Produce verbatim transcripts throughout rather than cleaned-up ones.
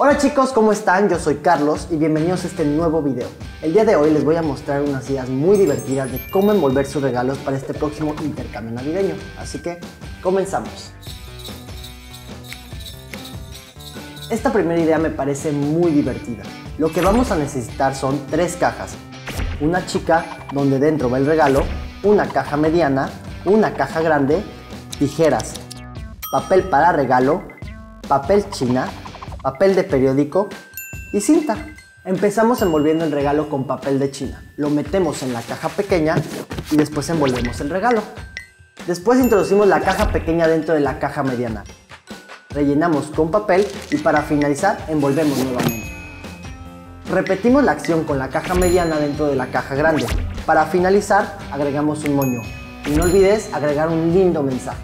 Hola chicos, ¿cómo están? Yo soy Carlos y bienvenidos a este nuevo video. El día de hoy les voy a mostrar unas ideas muy divertidas de cómo envolver sus regalos para este próximo intercambio navideño. Así que, comenzamos. Esta primera idea me parece muy divertida. Lo que vamos a necesitar son tres cajas. Una chica donde dentro va el regalo, una caja mediana, una caja grande, tijeras, papel para regalo, papel china, papel de periódico y cinta. Empezamos envolviendo el regalo con papel de china. Lo metemos en la caja pequeña y después envolvemos el regalo. Después introducimos la caja pequeña dentro de la caja mediana. Rellenamos con papel y para finalizar envolvemos nuevamente. Repetimos la acción con la caja mediana dentro de la caja grande. Para finalizar agregamos un moño. Y no olvides agregar un lindo mensaje.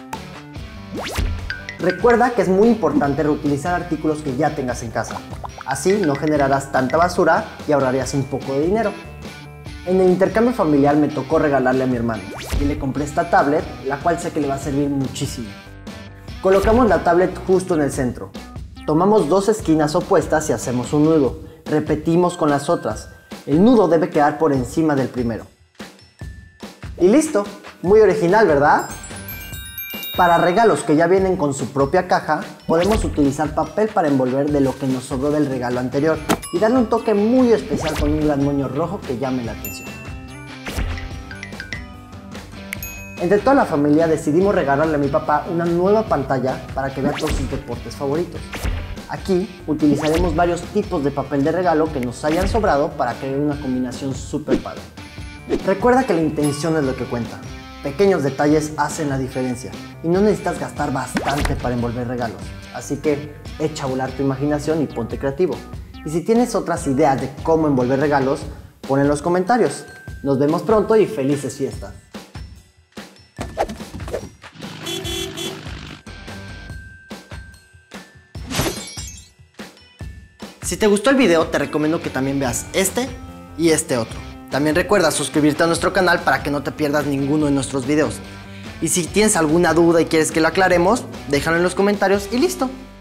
Recuerda que es muy importante reutilizar artículos que ya tengas en casa. Así no generarás tanta basura y ahorrarías un poco de dinero. En el intercambio familiar me tocó regalarle a mi hermano y le compré esta tablet, la cual sé que le va a servir muchísimo. Colocamos la tablet justo en el centro. Tomamos dos esquinas opuestas y hacemos un nudo. Repetimos con las otras. El nudo debe quedar por encima del primero. Y listo. Muy original, ¿verdad? Para regalos que ya vienen con su propia caja, podemos utilizar papel para envolver de lo que nos sobró del regalo anterior y darle un toque muy especial con un gran moño rojo que llame la atención. Entre toda la familia decidimos regalarle a mi papá una nueva pantalla para que vea todos sus deportes favoritos. Aquí utilizaremos varios tipos de papel de regalo que nos hayan sobrado para crear una combinación súper padre. Recuerda que la intención es lo que cuenta. Pequeños detalles hacen la diferencia y no necesitas gastar bastante para envolver regalos. Así que echa a volar tu imaginación y ponte creativo. Y si tienes otras ideas de cómo envolver regalos, pon en los comentarios. Nos vemos pronto y felices fiestas. Si te gustó el video, te recomiendo que también veas este y este otro. También recuerda suscribirte a nuestro canal para que no te pierdas ninguno de nuestros videos. Y si tienes alguna duda y quieres que lo aclaremos, déjalo en los comentarios y listo.